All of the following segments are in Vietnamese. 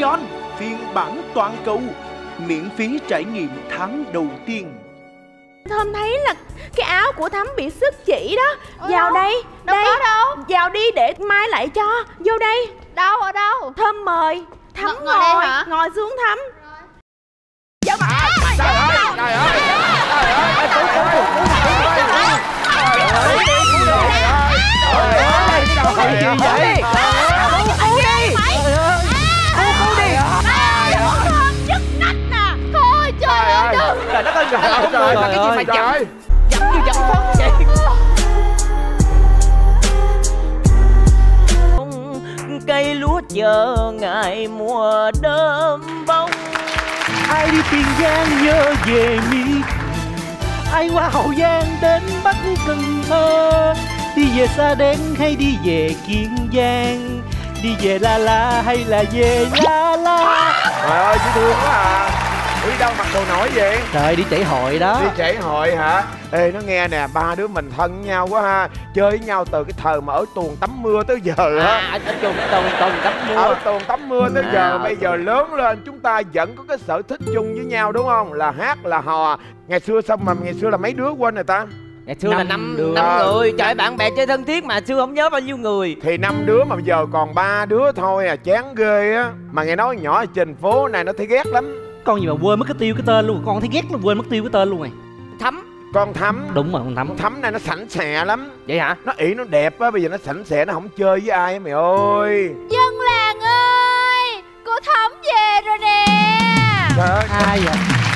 Neon phiên bản toàn cầu, miễn phí trải nghiệm tháng đầu tiên. Thơm thấy là cái áo của Thắm bị xước chỉ đó. Vào đây. Đâu đây. có đâu. Vào đi để mai lại cho. Vô đây. Đâu ở đâu? Thơm mời. Thắm ngồi đây hả? Ngồi xuống Thắm. Dạ mà. Trời ơi, trời ơi, trời ơi, Thôi trời ơi đừng. trời đất ơi, trời ơi, cái gì mà chậm chậm như chậm phốt vậy. Cây lúa chờ ngày mùa đơm bông. Ai đi Tiền Giang nhớ về miệt, ai qua Hậu Giang đến Bắc Cần Thơ, đi về Sa Đéc hay đi về Kiên Giang, đi về La La hay là về La La. Trời ơi, dễ thương quá à. Ủa đi đâu mặc đồ nổi vậy? Trời, đi chảy hội đó. Đi chảy hội hả? Ê, nó nghe nè, ba đứa mình thân với nhau quá ha. Chơi với nhau từ cái thời mà ở tuồng tắm mưa tới giờ á. Ở tuồng tắm mưa. Ở tuồng tắm mưa tới giờ. Bây giờ lớn lên chúng ta vẫn có cái sở thích chung với nhau đúng không? Là hát, là hò. Ngày xưa sao mà ngày xưa là mấy đứa quên rồi ta? Ngày xưa là năm người. Trời, bạn bè chơi thân thiết mà xưa không nhớ bao nhiêu người. Thì 5 đứa mà bây giờ còn 3 đứa thôi à, chán ghê á. Mà nghe nói nhỏ ở trên phố này nó thấy ghét lắm. Con gì mà quên mất cái tiêu cái tên luôn. Con thấy ghét nó quên mất tiêu cái tên luôn này. Thắm. Con Thắm. Đúng rồi, con Thắm. Con Thắm này nó sảnh sè lắm. Vậy hả? Nó ỷ nó đẹp á, bây giờ nó sảnh sè, nó không chơi với ai á mày ơi. Dân làng ơi, cô Thắm về rồi nè. Trời ơi. Ai vậy?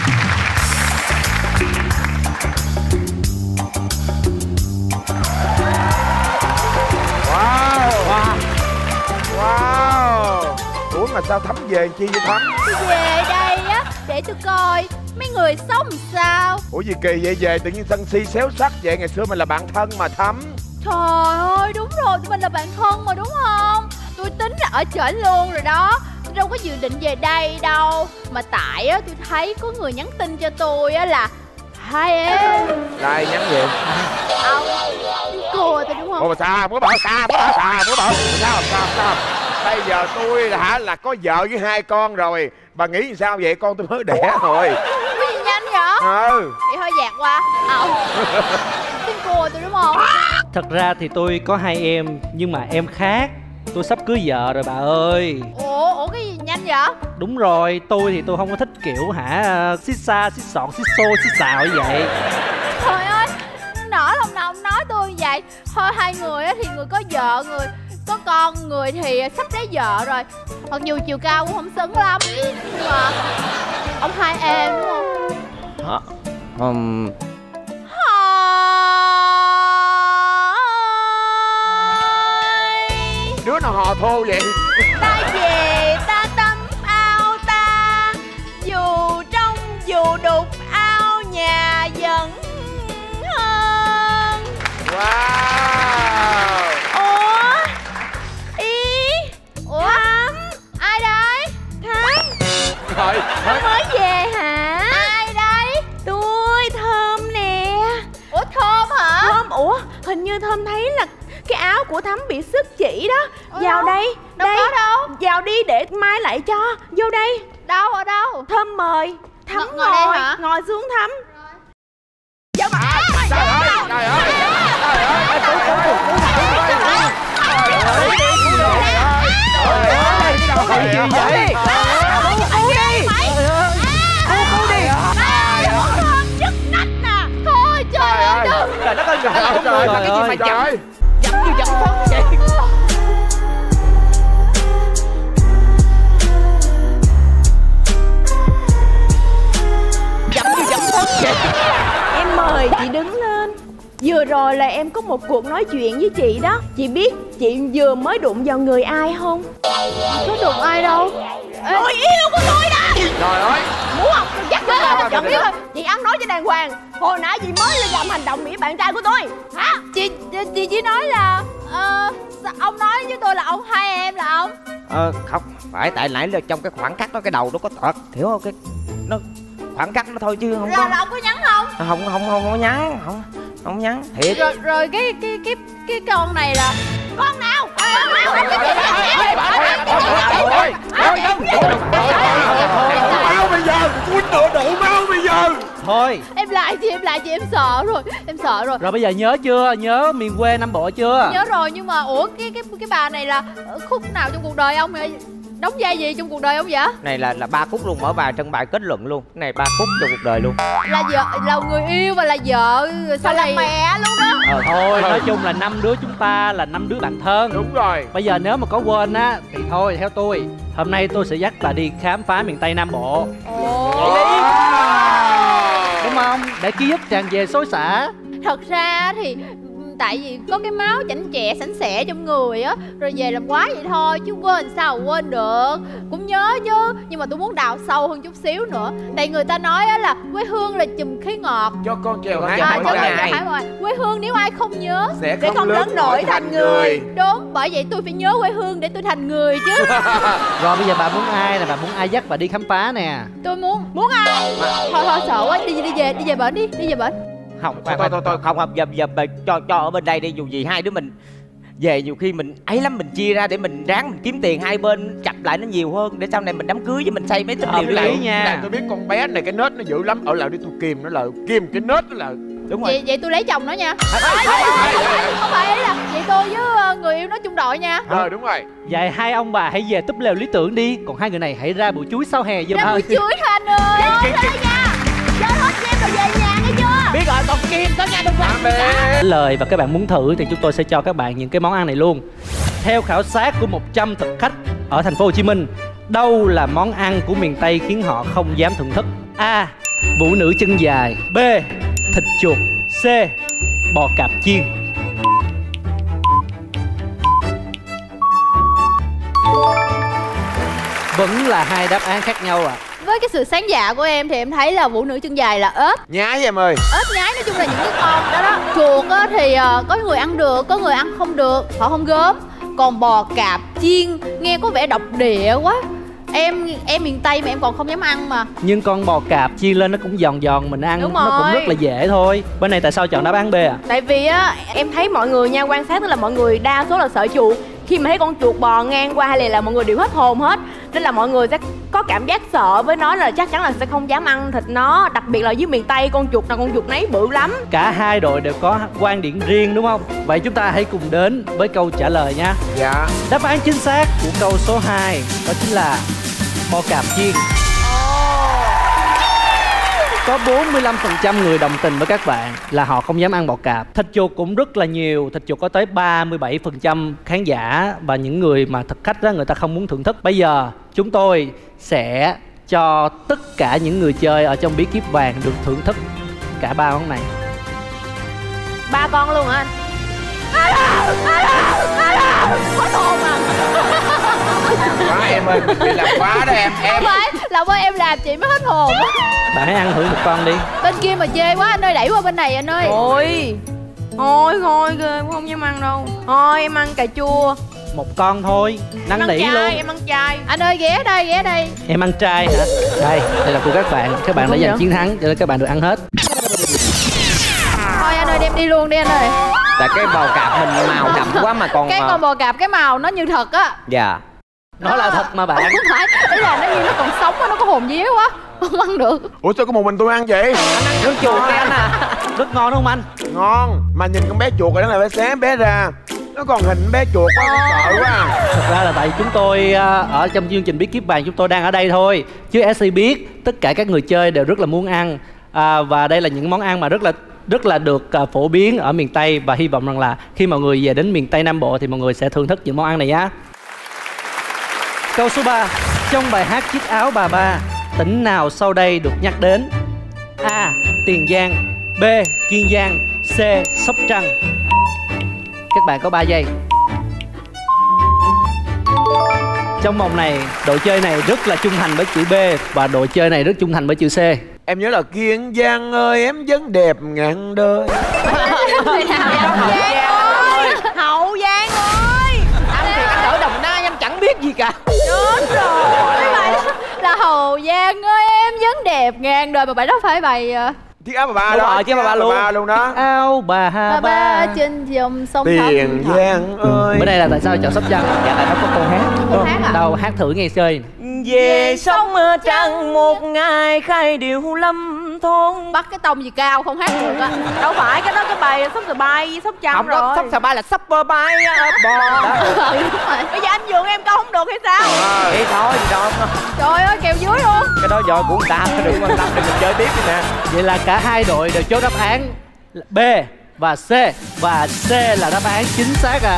Wow. Wow. Ủa mà sao Thắm về chi vậy Thắm? Về đây á, để tôi coi mấy người sống sao. Ủa gì kỳ vậy, về tự nhiên sân si xéo sắc vậy? Ngày xưa mình là bạn thân mà Thắm. Trời ơi, đúng rồi, tụi mình là bạn thân mà đúng không? Tôi tính là ở trển luôn rồi đó. Tôi đâu có dự định về đây đâu. Mà tại á, tôi thấy có người nhắn tin cho tôi á là hai em. Ai nhắn vậy? Ông cô tôi đúng không? Ủa mà sao? Muốn bảo sao? Sao? Bây giờ tôi là có vợ với 2 con rồi. Bà nghĩ sao vậy? Con tôi mới đẻ rồi. Cái gì nhanh vậy? Vậy thôi dạt qua. Tin cô tôi đúng không? Thật ra thì tôi có 2 em, nhưng mà em khác. Tôi sắp cưới vợ rồi bà ơi. Ủa cái gì nhanh vậy? Đúng rồi, tôi thì tôi không có thích kiểu xít xa, xít sọn, xít xô, xít xào như vậy. Trời ơi, nỡ lòng nào ông nói tôi như vậy. Thôi hai người á thì người có vợ, người có con, người thì sắp lấy vợ rồi. Mặc dù chiều cao cũng không xứng lắm, nhưng mà ông hai em đúng không? Đứa nào hò thô vậy? Ta về ta tắm ao ta, dù trong dù đục ao nhà vẫn hơn. Wow. Ủa? Ủa? Thắm. Ai đây? Thắm. Rồi. Thắm mới về hả? Ai đây? Tôi, Thơm nè. Ủa Thơm hả? Thơm, hình như Thơm thấy là cái áo của Thắm bị xước chỉ đó. Vào đây. Đâu có đâu. Vào đi để mai lại cho. Vô đây. Đâu ở đâu? Thơm mời. Thắm ngồi đây hả? Ngồi xuống Thắm. Dạ mà. Trời ơi, trời ơi. Trời ơi. Cái gì vậy? Cứu đi. Cứu đi. Thơm nhức nách nè. Thôi trời ơi đừng. Trời đất ơi, Trời ơi, cái gì mà trời. chậm như chậm phốt vậy. Chậm như chậm phốt vậy. Em mời chị đứng lên. Vừa rồi là em có một cuộc nói chuyện với chị đó. Chị biết chị vừa mới đụng vào người ai không? Có đụng ai đâu. Người yêu của tôi đó. Trời ơi. Muốn không? Tôi dắt nó ra. Biết thôi. Chị ăn nói cho đàng hoàng. Hồi nãy chị mới là làm hành động mỹ bạn trai của tôi hả? Chị chỉ nói là ông nói với tôi là ông hai em là ông. Không phải, tại nãy là trong cái khoảng cách đó cái đầu nó có tọt, hiểu không? Cái nó khoảng cách nó thôi chứ không có. Là ông có nhắn không? Không có nhắn, không nhắn thiệt. Rồi cái con này là con nào? Máu bây giờ, quýnh nữa đủ máu bây giờ. Thôi Em lại chị, em sợ rồi. Em sợ rồi. rồi bây giờ nhớ chưa? Nhớ miền quê Nam Bộ chưa? Nhớ rồi, nhưng mà ủa cái bà này là khúc nào trong cuộc đời ông vậy? Đóng vai gì trong cuộc đời ông vậy? Này là 3 phút luôn, mở bài trân bài kết luận luôn. Cái này 3 phút trong cuộc đời luôn. Là vợ, là người yêu và là vợ, sao là mẹ luôn đó. Thôi nói chung là 5 đứa chúng ta là 5 đứa bạn thân. Đúng rồi. Bây giờ nếu mà có quên á thì thôi theo tôi. Hôm nay tôi sẽ dắt bà đi khám phá miền Tây Nam Bộ. Đúng không? Để ký ức tràn về xối xả. Thật ra thì tại vì có cái máu chảnh chẹ sảnh sẻ trong người á, rồi về làm quá vậy thôi, chứ quên sao quên được. Cũng nhớ chứ, nhưng mà tôi muốn đào sâu hơn chút xíu nữa. Tại người ta nói á là quê hương là chùm khí ngọt. Cho con chèo Cho hát con cho mỗi người ngày. ta hỏi quê hương nếu ai không nhớ Sẽ không lớn nổi thành người. Đúng, bởi vậy tôi phải nhớ quê hương để tôi thành người chứ. Rồi bây giờ bà muốn ai nè? Bà muốn ai dắt bà đi khám phá nè? Tôi muốn ai? Thôi sợ quá, đi về bển đi về bển. Không, Thôi. không, giờ cho ở bên đây đi. Dù gì hai đứa mình về nhiều khi mình ấy lắm, mình chia ra để mình ráng mình kiếm tiền hai bên chập lại nó nhiều hơn, để sau này mình đám cưới với mình xây mấy tấm Hợp điều lý lại nha. Này tôi biết con bé này cái nết nó dữ lắm. Ở lại đi tôi kìm nó lại, kìm cái nết nó lại. Đúng rồi. Vậy tôi lấy chồng nó nha. Không phải là vậy, tôi với người yêu nó chung đội nha. Đúng rồi. Vậy hai ông bà hãy về túp lều lý tưởng đi. Còn hai người này hãy ra bụi chuối sau hè giùm Ra thôi. buổi chuối thôi anh ơi. Chơi nha. Chơi hết game rồi về nhà nghe chưa? Biết rồi, còn Kim tới nha, đừng quên. Lời và các bạn muốn thử thì chúng tôi sẽ cho các bạn những cái món ăn này luôn. Theo khảo sát của 100 thực khách ở thành phố Hồ Chí Minh, đâu là món ăn của miền Tây khiến họ không dám thưởng thức? A. Vũ nữ chân dài. B. Thịt chuột. C. Bò cạp chiên. Vẫn là hai đáp án khác nhau à. Với cái sự sáng dạ của em thì em thấy là vũ nữ chân dài là ếch. Nhái em ơi. Ếch nhái nói chung là những cái con đó đó. Chuột á thì có người ăn được, có người ăn không được, họ không gớm. Còn bò cạp chiên nghe có vẻ độc địa quá. Em miền Tây mà em còn không dám ăn mà. Nhưng con bò cạp chiên lên nó cũng giòn giòn, mình ăn Đúng nó cũng rồi. rất là dễ thôi. Bên này tại sao chọn đáp án B à? Tại vì á em thấy mọi người nha, quan sát tức là mọi người đa số là sợ chuột. Khi mà thấy con chuột bò ngang qua hay là mọi người đều hết hồn hết, nên là mọi người sẽ có cảm giác sợ với nó, là chắc chắn là sẽ không dám ăn thịt nó. Đặc biệt là dưới miền Tây, con chuột nào con chuột nấy bự lắm. Cả hai đội đều có quan điểm riêng đúng không? Vậy chúng ta hãy cùng đến với câu trả lời nha. Dạ. Đáp án chính xác của câu số 2 đó chính là bò cạp chiên. Có 45% người đồng tình với các bạn là họ không dám ăn bò cạp. Thịt chuột cũng rất là nhiều, thịt chuột có tới 37% khán giả và những người mà thực khách đó người ta không muốn thưởng thức. Bây giờ chúng tôi sẽ cho tất cả những người chơi ở trong bí kíp vàng được thưởng thức cả ba món này. 3 con luôn hả anh? Hết hồn à. Quá em ơi, bị làm quá đó em. Không phải là bên em làm chị mới hết hồn. Bạn hãy ăn thử một con đi. Bên kia mà chê quá anh ơi, đẩy qua bên này anh ơi. Ôi thôi ghê quá, không dám ăn đâu. Thôi em ăn cà chua. Một con thôi, năn Em nỉ ăn luôn. chay, em ăn chay. Anh ơi ghé đây. Em ăn trai hả? Đây là của các bạn. Các bạn đã giành chiến thắng cho nên các bạn được ăn hết. Thôi anh ơi đem đi luôn đi anh ơi. Tại cái bò cạp mình màu đậm quá mà còn Cái con bò cạp cái màu nó như thật á. Dạ. Nó là thật mà bạn. Không phải, ý là nó như nó còn sống á, nó có hồn vía quá. Không ăn được. Ủa sao có một mình tôi ăn vậy? Nước chuột nè anh à. Rất ngon đúng không anh? Ngon. Mà nhìn con bé chuột rồi đó là phải xé bé ra. Nó còn hình bé chuột quá, con sợ quá. Thật ra là tại chúng tôi ở trong chương trình bí kíp vàng chúng tôi đang ở đây thôi. Chứ SC biết tất cả các người chơi đều rất là muốn ăn. Và đây là những món ăn mà rất là được phổ biến ở miền Tây. Và hy vọng rằng là khi mọi người về đến miền Tây Nam Bộ thì mọi người sẽ thưởng thức những món ăn này nhé. Câu số 3. Trong bài hát Chiếc áo bà ba, tỉnh nào sau đây được nhắc đến? A. Tiền Giang. B. Kiên Giang. C. Sóc Trăng. Các bạn có 3 giây. Trong vòng này, đội chơi này rất là trung thành với chữ B và đội chơi này rất trung thành với chữ C. Em nhớ là Kiên Giang ơi em vẫn đẹp ngàn đời. Hậu Giang ơi. Anh thì anh ở Đồng Nai anh chẳng biết gì cả. Chết rồi. Là Hậu Giang ơi em vẫn đẹp ngàn đời, mà bài đó phải bài Chiếc áo bà ba Đúng đó. rồi, chiếc áo bà ba luôn. đó. Áo bà Ba ba trên dòng sông Tiền Giang ơi. Bữa nay là tại sao chọn Sóc Trăng? Dạ tại nó có câu hát. Câu hát à? Đâu hát thử nghe chơi. Về sông trăng một ngày khai điệu lâm thôn. Bắt cái tông gì cao không hát được á. Đâu phải, cái đó cái bài Sóc Sờ Bay, Sóc Trăng Không rồi. có Sóc Sờ Bay là Super Bay bò. Bây giờ anh nhường em câu không được hay sao? Vậy thôi gì đâu. Trời ơi kèo dưới luôn. Cái đó dòi của người ta, đừng quan tâm, đừng chơi tiếp đi nè. Vậy là cả hai đội đều chốt đáp án B và C. Và C là đáp án chính xác à.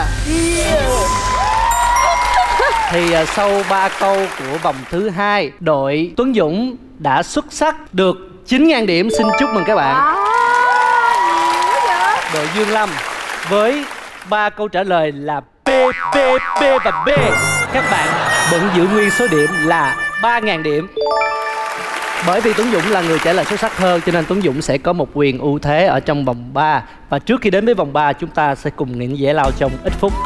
Thì sau 3 câu của vòng thứ 2, đội Tuấn Dũng đã xuất sắc được 9.000 điểm. Xin chúc mừng các bạn. Đội Dương Lâm với 3 câu trả lời là B, B, B và B. Các bạn vẫn giữ nguyên số điểm là 3.000 điểm. Bởi vì Tuấn Dũng là người trả lời xuất sắc hơn, cho nên Tuấn Dũng sẽ có một quyền ưu thế ở trong vòng 3. Và trước khi đến với vòng 3, chúng ta sẽ cùng nghĩ giải lao trong ít phút.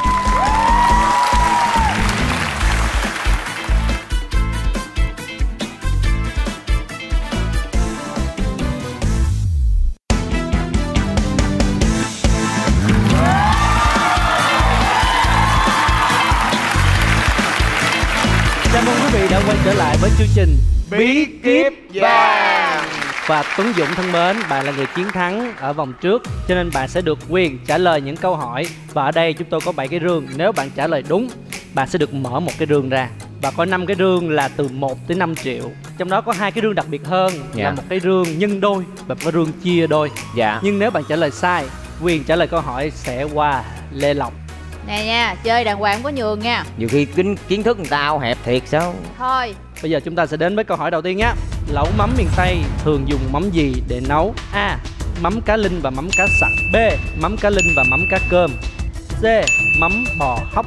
Chào mừng quý vị đã quay trở lại với chương trình Bí kíp vàng. Và Tuấn Dũng thân mến, bạn là người chiến thắng ở vòng trước, cho nên bạn sẽ được quyền trả lời những câu hỏi. Và ở đây chúng tôi có 7 cái rương. Nếu bạn trả lời đúng, bạn sẽ được mở một cái rương ra. Và có 5 cái rương là từ 1 tới 5 triệu. Trong đó có 2 cái rương đặc biệt hơn, là một cái rương nhân đôi và một cái rương chia đôi. Nhưng nếu bạn trả lời sai, quyền trả lời câu hỏi sẽ qua Lê Lộc. Nè nha, chơi đàng hoàng có nhường nha. Nhiều khi kiến thức người ta ao hẹp thiệt sao. Thôi. Bây giờ chúng ta sẽ đến với câu hỏi đầu tiên nhé. Lẩu mắm miền Tây thường dùng mắm gì để nấu? A. Mắm cá linh và mắm cá sặc. B. Mắm cá linh và mắm cá cơm. C. Mắm bò hấp.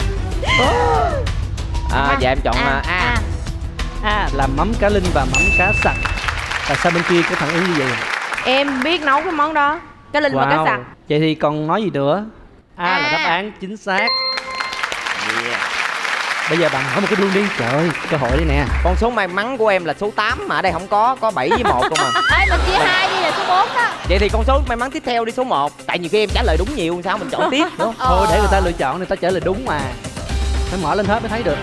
Dạ em chọn A. A là mắm cá linh và mắm cá sặc. Tại sao bên kia có phản ứng như vậy? Em biết nấu cái món đó, cá linh và cá sặc. Vậy thì còn nói gì nữa? A là đáp án chính xác. Bây giờ bạn hỏi một cái rương đi. Trời ơi, cơ hội đi nè. Con số may mắn của em là số 8 mà ở đây không có 7 với 1 không à. Ê, mình chia 2 đi là số 4 đó. Vậy thì con số may mắn tiếp theo đi số 1. Tại nhiều khi em trả lời đúng nhiều sao mình chọn tiếp đúng không? Thôi để người ta lựa chọn, người ta trả lời đúng mà. Phải mở lên hết mới thấy được.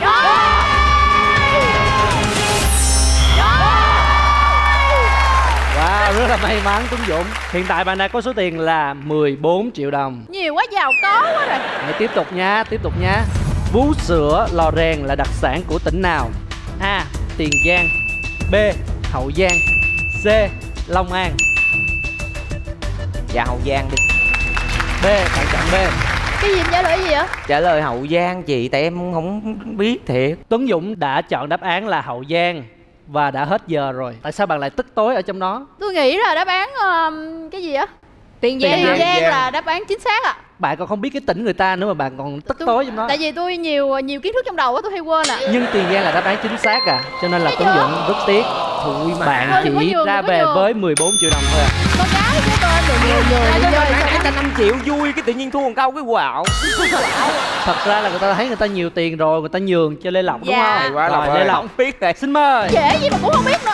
Wow, rất là may mắn Tuấn Dũng. Hiện tại bạn đã có số tiền là 14 triệu đồng. Nhiều quá, giàu có quá rồi. Hãy tiếp tục nha. Vú sữa lò rèn là đặc sản của tỉnh nào? A. Tiền Giang. B. Hậu Giang. C. Long An. Dạ Hậu Giang đi. B, bạn chọn B. Cái gì trả lời gì vậy? Trả lời Hậu Giang chị, tại em không biết thiệt. Tuấn Dũng đã chọn đáp án là Hậu Giang và đã hết giờ rồi. Tại sao bạn lại tức tối ở trong đó? Tôi nghĩ là đáp án cái gì á? Tiền Tiền Giang. Giang là đáp án chính xác ạ. Bạn còn không biết cái tỉnh người ta nữa mà bạn còn tức tối trong đó. Tại vì tôi nhiều kiến thức trong đầu á, tôi hay quên ạ. Nhưng Tiền Giang là đáp án chính xác à. Cho nên là Tuấn Dũng rất tiếc. Thôi mà Bạn Thôi, chỉ đừng có nhường, ra đừng có về nhường. với 14 triệu đồng thôi à. Con gái cái tên rồi nhiều Nãy đi chơi. nãy ta 5 triệu vui cái tự nhiên thua một câu cái quạo. Thật ra là người ta thấy người ta nhiều tiền rồi, người ta nhường cho Lê Lộc đúng Dạ. không? Hay quá, Lộc Rồi Lê ơi. Lộc Không biết này. xin mời. Dễ gì mà cũng không biết nữa.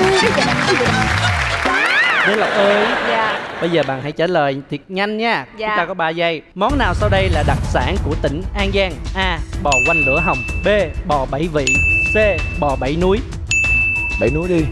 Lê Lộc ơi, Dạ. bây giờ bạn hãy trả lời thiệt nhanh nha. Dạ. Chúng ta có 3 giây. Món nào sau đây là đặc sản của tỉnh An Giang? A. Bò quanh lửa hồng. B. Bò 7 vị. C. Bò 7 núi. 7 núi đi.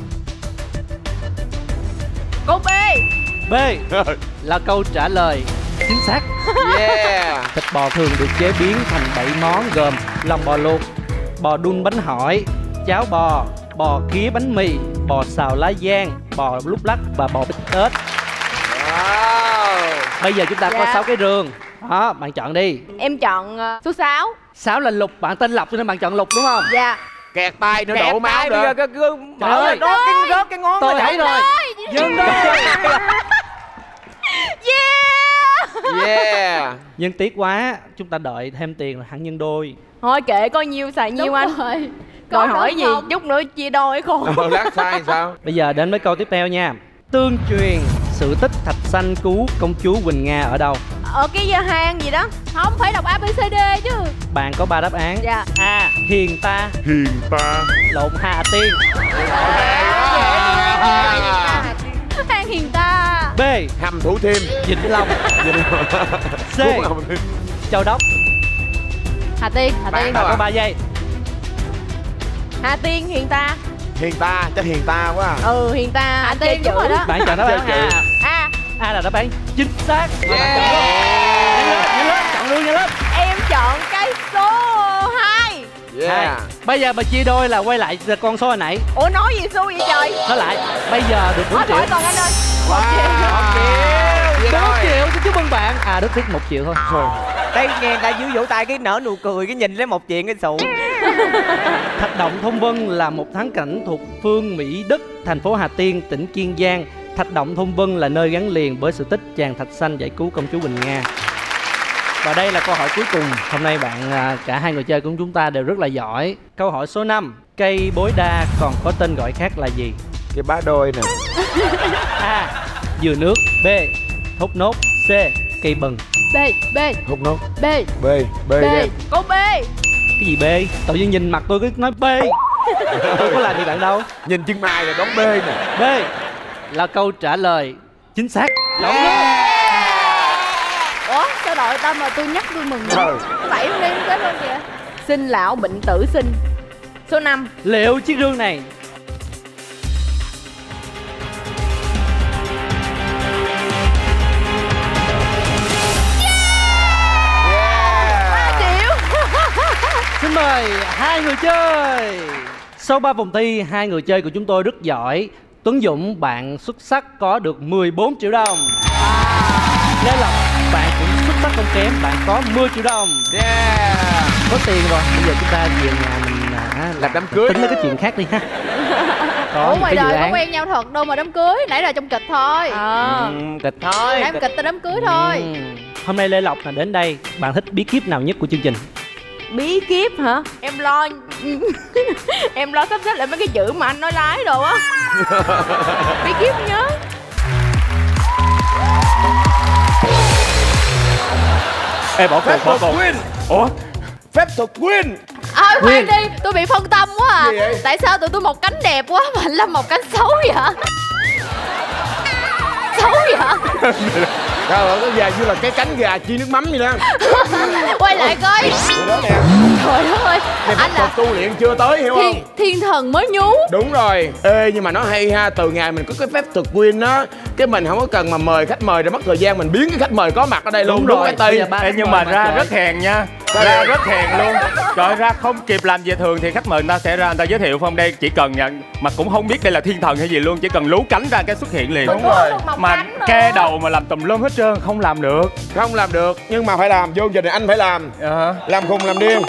Câu B. B là câu trả lời chính xác. Yeah. Thịt bò thường được chế biến thành 7 món gồm lòng bò luộc, bò đun bánh hỏi, cháo bò, bò khía bánh mì, bò xào lá giang, bò lúc lắc và bò bít tết. Wow. Bây giờ chúng ta có Dạ. 6 cái rương. Đó, bạn chọn đi. Em chọn số 6. 6 là Lục, bạn tên Lộc cho nên bạn chọn Lục đúng không? Dạ. Kẹt tay nữa Kẹt đổ máu tay bây giờ nữa. cái Trời ơi. rớt cái ngón Tôi rồi. thấy rồi. Dừng đi. Yeah. Nhưng tiếc quá, chúng ta đợi thêm tiền là hẳn nhân đôi. Thôi kệ, coi nhiêu xài nhiêu anh. Rồi. Rồi Có hỏi đúng gì không? chút nữa chia đôi khôn. Lát sai sao? Bây giờ đến với câu tiếp theo nha. Tương truyền sự tích Thạch Sanh cứu công chúa Quỳnh Nga ở đâu? Ở cái hang gì đó. Không phải đọc ABCD chứ. Bạn có 3 đáp án. Dạ. A. Hiền ta. Hiền ta. Lộn Hà Tiên. Hang Hiền Ta. B. Hầm Thủ Thiêm. Vĩnh Long. C. Châu Đốc. Hà Tiên. Hà Tiên. Bạn có 3 giây. Hà Tiên, Hiền Ta. Hiền Ta, chắc Hiền Ta quá. Ừ, Hiền Ta. Hà Tiên đúng rồi đó. Bạn chọn đáp án A. A là đáp án chính xác. Nhanh lên, chọn luôn, nhanh lên. Em chọn cái số 2. Yeah. Bây giờ mà chia đôi là quay lại con số hồi nãy. Ủa nói gì xu vậy trời? Nói lại. Bây giờ được 4 Thôi triệu. khỏi còn anh ơi. 1 triệu. 4 triệu, xin chúc mừng bạn. À, Đức Thiết 1 triệu thôi. Đây nghe người ta dưới vỗ tay cái nở nụ cười, cái nhìn lấy một chuyện cái sụ. Thạch Động Thông Vân là một thắng cảnh thuộc phường Mỹ Đức, thành phố Hà Tiên, tỉnh Kiên Giang. Thạch Động Thông Vân là nơi gắn liền với sự tích chàng thạch xanh giải cứu công chúa Bình Nga. Và đây là câu hỏi cuối cùng. Hôm nay cả hai người chơi của chúng ta đều rất là giỏi. Câu hỏi số 5. Cây bối đa còn có tên gọi khác là gì? Cái bá đôi nè. A. Dừa nước. B. Thốt nốt. C. Cây bần. B. B. Hút nốt. B. B. B. Câu B. Cái gì B? Tự nhiên nhìn mặt tôi cứ nói B. Tôi có làm gì bạn đâu. Nhìn chân mày là đón B nè. B là câu trả lời chính xác. Đúng luôn. Ủa sao đội ta mà tôi nhắc tôi mừng. Vậy luôn đi chết luôn kìa. Sinh lão bệnh tử sinh. Số 5. Liệu chiếc rương này xin mời hai người chơi. Sau 3 vòng thi, hai người chơi của chúng tôi rất giỏi. Tuấn Dũng, bạn xuất sắc có được 14 triệu đồng. Lê Lộc, bạn cũng xuất sắc không kém, bạn có 10 triệu đồng. Có tiền rồi, bây giờ chúng ta về nhà mình làm đám cưới. tính tới cái chuyện khác đi ha. Ủa ngoài đời có quen nhau thật đâu mà đám cưới, nãy là trong kịch thôi. Kịch thôi. Nãy kịch tới đám cưới thôi. Hôm nay Lê Lộc là đến đây, bạn thích bí kíp nào nhất của chương trình? Bí kíp hả? Em lo em lo sắp xếp lại mấy cái chữ mà anh nói lái đồ á. Bí kíp nhớ. Ê, bỏ Phép cuộc. thuật Quyên. Ủa? Phép thuật Quyên. Khoan đi, tôi bị phân tâm quá à. Gì vậy? Tại sao tụi tôi một cánh đẹp quá mà anh Lâm một cánh xấu vậy? Xấu vậy? Rồi nó về như là cái cánh gà chiên nước mắm vậy đó. Quay lại coi. Điều đó nè. Trời đất ơi. Phép Anh thuật là tu luyện chưa tới hiểu không? thiên thần mới nhú. Đúng rồi. Ê nhưng mà nó hay ha, từ ngày mình có cái phép thuật Quyên đó, cái mình không có cần mà mời khách mời để mất thời gian, mình biến cái khách mời có mặt ở đây luôn. Đúng cái Tây. Ê, nhưng mà ra rất hèn nha. Ra rất hèn luôn. Trời, ra không kịp làm về thường thì khách mời người ta sẽ ra người ta giới thiệu phong đây, chỉ cần nhận mà cũng không biết đây là thiên thần hay gì luôn, chỉ cần lú cánh ra cái xuất hiện liền. Đúng rồi. Mà ke đầu mà làm tùm lum hết trơn không làm được. Không làm được nhưng mà phải làm, vô trình này anh phải làm. Làm khùng làm điên.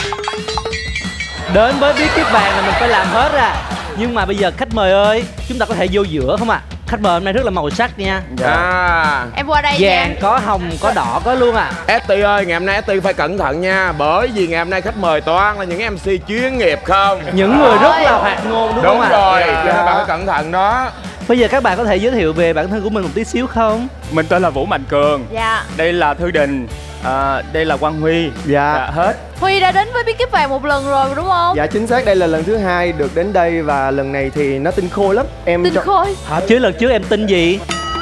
Đến với bí kíp vàng là mình phải làm hết ra. Nhưng mà bây giờ khách mời ơi, chúng ta có thể vô giữa không ạ? Khách mời hôm nay rất là màu sắc nha. Em qua đây Vàng nha. có, hồng có, đỏ có luôn à. Esti ơi, ngày hôm nay Esti phải cẩn thận nha. Bởi vì ngày hôm nay khách mời toàn là những MC chuyên nghiệp không? Những người rất là hoạt ngôn đúng không ạ? Đúng rồi, cho nên bạn phải cẩn thận đó. Bây giờ các bạn có thể giới thiệu về bản thân của mình một tí xíu không? Mình tên là Vũ Mạnh Cường. Dạ. Đây là Thư Đình. Đây là Quang Huy. Dạ. Hết. Huy đã đến với bí kíp vàng một lần rồi đúng không? Dạ chính xác, đây là lần thứ 2 được đến đây và lần này thì nó tinh khôi lắm. Em Tinh khôi. Hả, chứ lần trước em tin gì?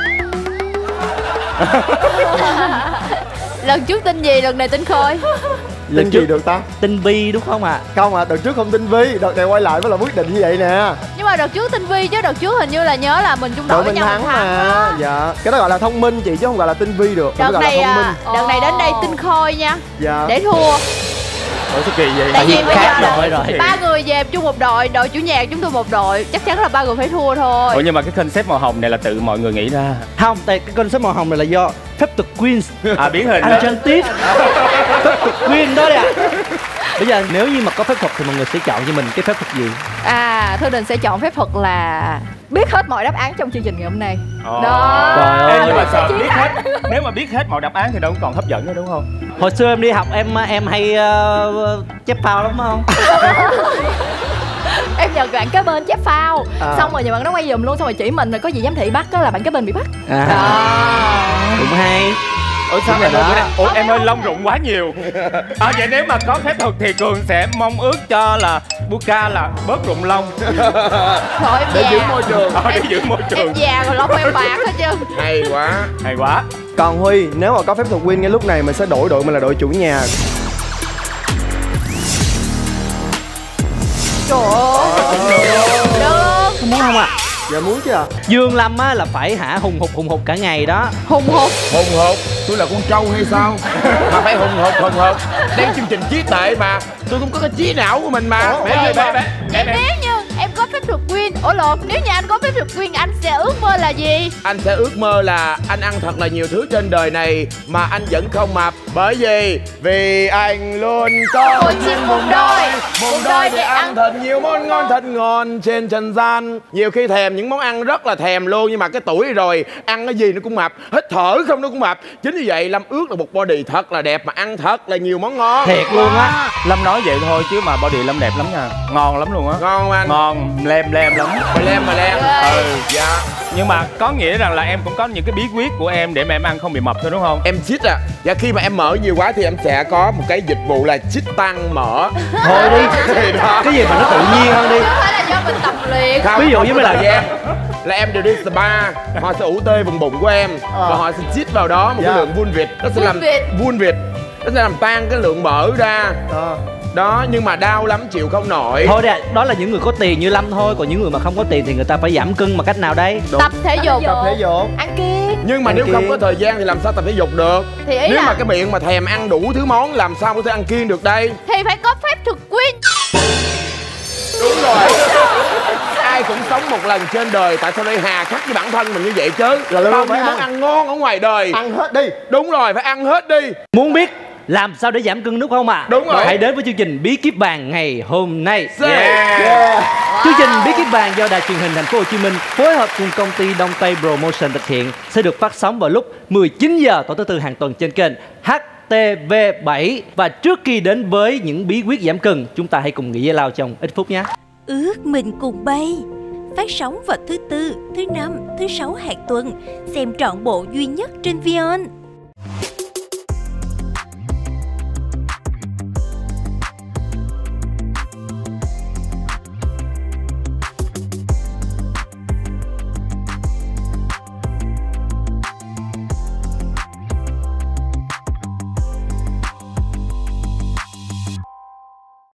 Lần trước tin gì, lần này tin khôi. Tin gì được ta? Tin Vi đúng không ạ? Không ạ, đợt trước không tin Vi, đợt này quay lại mới là quyết định như vậy nè. Nhưng mà đợt trước tin Vi chứ đợt trước hình như là nhớ là mình chung đội Đội với mình nhau thắng mình mà. Dạ, cái đó gọi là thông minh chị chứ không gọi là tin Vi được. Đợt gọi này là thông minh. đợt này đến đây tin khôi nha. Dạ. Để thua. Ủa sao kỳ vậy? Tại vì bây khác giờ đội là rồi. 3 người về chung một đội, đội chủ nhà chúng tôi một đội, chắc chắn là 3 người phải thua thôi. Ủa nhưng mà cái concept màu hồng này là tự mọi người nghĩ ra. Không, tại cái concept màu hồng này là do phép thuật Queens. Biến hình Anh đó. Trang Tiếp. Phép thuật Queen đó nè. Bây giờ nếu như mà có phép thuật thì mọi người sẽ chọn cho mình cái phép thuật gì? Thư Đình sẽ chọn phép thuật là biết hết mọi đáp án trong chương trình ngày hôm nay. Trời ơi. Ê, nhưng mà sao biết hết, nếu mà biết hết mọi đáp án thì đâu còn hấp dẫn nữa đúng không? Hồi xưa em đi học em hay chép phao lắm không? Em nhờ bạn kế bên chép phao, xong rồi nhờ bạn nó quay giùm luôn, xong rồi chỉ mình rồi có gì giám thị bắt đó là bạn kế bên bị bắt. Cũng hay. Ủa sao em ơi bữa nay? Ủa em ơi lông rụng quá nhiều. Vậy nếu mà có phép thuật thì Cường sẽ mong ước cho là Buka là bớt rụng lông. Thôi em Để già. giữ môi trường. Để giữ môi trường. Em già rồi lông em bạc hết trơn. Hay quá. Hay quá. Còn Huy, nếu mà có phép thuật win ngay lúc này mình sẽ đổi đội mình là đội chủ nhà. Trời ơi. Được. Có muốn không ạ? Dạ muốn chứ ạ. Dương Lâm á là phải hả hùng hục cả ngày đó. Hùng hục. Hùng hục, tôi là con trâu hay sao? Mà phải hùng hục. Đang chương trình trí tuệ mà. Tôi cũng có cái trí não của mình mà. Bé ơi bé. Nếu như em có phép thuật win, nếu như anh có phép thuật win, anh sẽ ước mơ là gì? Anh sẽ ước mơ là anh ăn thật là nhiều thứ trên đời này mà anh vẫn không mập. Bởi vì anh luôn có Một chim một đôi. Một đôi để ăn thật nhiều món ngon thật ngon trên trần gian. Nhiều khi thèm những món ăn rất là thèm luôn, nhưng mà cái tuổi rồi ăn cái gì nó cũng mập, hít thở không nó cũng mập. Chính vì vậy Lâm ước là một body thật là đẹp mà ăn thật là nhiều món ngon. Thiệt luôn á. Lâm nói vậy thôi chứ mà body Lâm đẹp lắm nha. Ngon lắm luôn á. Ngon không anh? Ngon, lem lắm. Mà lem. Dạ. Nhưng mà có nghĩa rằng là em cũng có những cái bí quyết của em để mà em ăn không bị mập thôi đúng không? Em chích à. Dạ khi mà em mỡ nhiều quá thì em sẽ có một cái dịch vụ là chích tăng mỡ. Thôi đi. Thì đó. Cái gì mà nó tự nhiên hơn đi. Có thể là do mình tập luyện. Không, Ví dụ không như có là- thời gian là em đều đi spa, họ sẽ ủ tê vùng bụng của em và họ sẽ chích vào đó một cái lượng vuông vịt, nó sẽ làm vuông vịt, nó sẽ làm tan cái lượng mỡ ra. Đó, nhưng mà đau lắm, chịu không nổi. Thôi đây, đó là những người có tiền như Lâm thôi. Còn những người mà không có tiền thì người ta phải giảm cân bằng cách nào đây? Tập thể dục. Tập thể dục. Ăn kiêng. Nhưng mà nếu không có thời gian thì làm sao tập thể dục được? Thì ý Nếu là mà cái miệng mà thèm ăn đủ thứ món làm sao có thể ăn kiêng được đây? thì phải có phép thuật win. Đúng rồi. Ai cũng sống một lần trên đời, tại sao lại hà khắc với bản thân mình như vậy chứ? Là luôn bao phải nhiêu món ăn. ăn ngon ở ngoài đời. Ăn hết đi. Đúng rồi, phải ăn hết đi. Muốn biết làm sao để giảm cân đúng không ạ? Đúng rồi. Hãy đến với chương trình Bí kíp vàng ngày hôm nay. Yeah. Chương trình Bí kíp vàng do Đài truyền hình Thành phố Hồ Chí Minh phối hợp cùng công ty Đông Tây Promotion thực hiện sẽ được phát sóng vào lúc 19 giờ tối thứ Tư hàng tuần trên kênh HTV7. Và trước khi đến với những bí quyết giảm cân, chúng ta hãy cùng nghỉ giải lao trong ít phút nhé. Ước mình cùng bay phát sóng vào thứ Tư, thứ Năm, thứ Sáu hàng tuần, xem trọn bộ duy nhất trên VN.